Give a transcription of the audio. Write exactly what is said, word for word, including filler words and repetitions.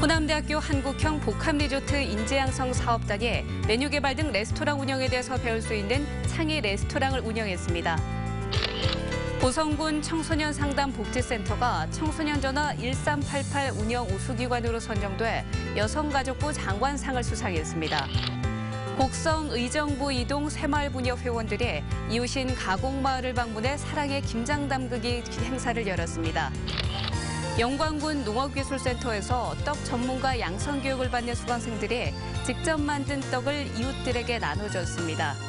호남대학교 한국형 복합리조트 인재양성 사업단이 메뉴 개발 등 레스토랑 운영에 대해서 배울 수 있는 창의 레스토랑을 운영했습니다. 보성군 청소년 상담 복지센터가 청소년 전화 일삼팔팔 운영 우수기관으로 선정돼 여성가족부 장관상을 수상했습니다. 곡성 의정부 이동 새마을분협 회원들이 이웃인 가곡마을을 방문해 사랑의 김장 담그기 행사를 열었습니다. 영광군 농업기술센터에서 떡 전문가 양성교육을 받는 수강생들이 직접 만든 떡을 이웃들에게 나눠줬습니다.